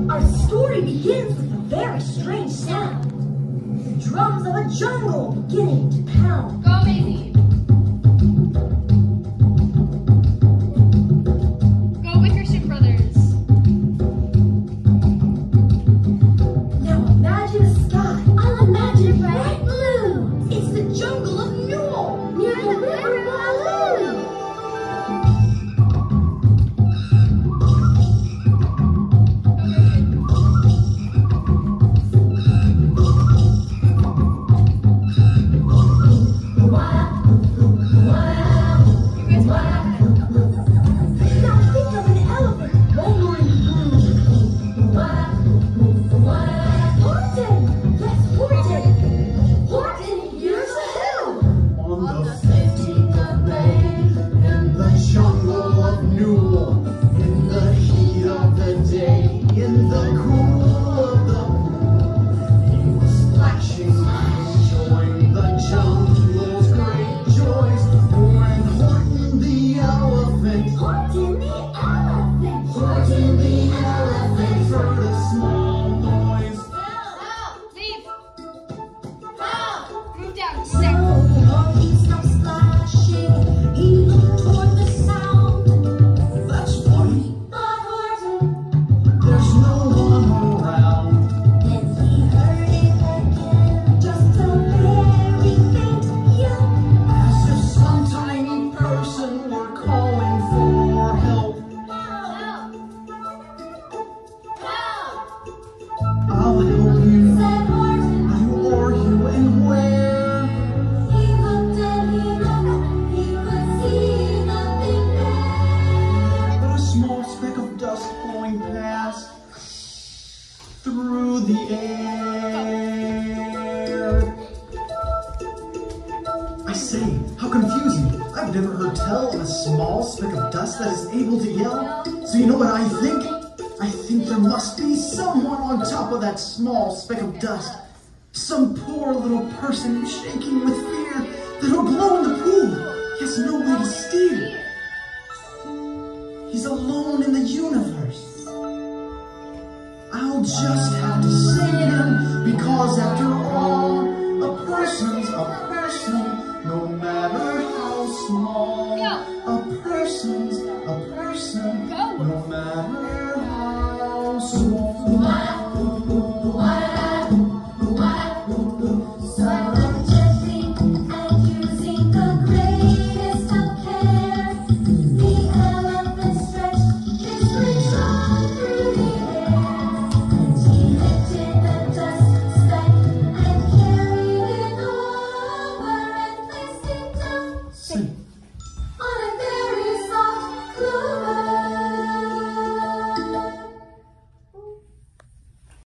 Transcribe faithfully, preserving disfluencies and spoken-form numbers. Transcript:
Our story begins with a very strange sound. The drums of a jungle beginning to pound. Go, Maisie. Go Wickersham Brothers. Now imagine a sky. I'll imagine a bright blue. It's the jungle of Newell, near the river Walloon. Through the air. I say, how confusing. I've never heard tell of a small speck of dust that is able to yell. So you know what I think? I think there must be someone on top of that small speck of dust. Some poor little person shaking with fear that'll blow in the pool. He has no way to steer. He's alone in the universe. I'll just have to sing him, because after all, a person's a person, no matter how small. A person's a person, no matter how small. Sing.